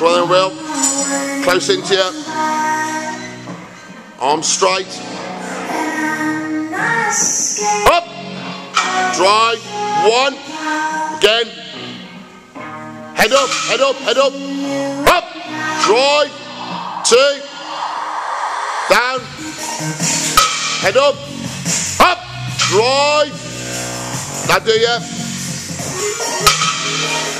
Come on then, Will. Close into you. Arms straight. Up. Dry. 1. Again. Head up, head up, head up. Up. Dry. 2. Down. Head up. Up. Dry. Now do you?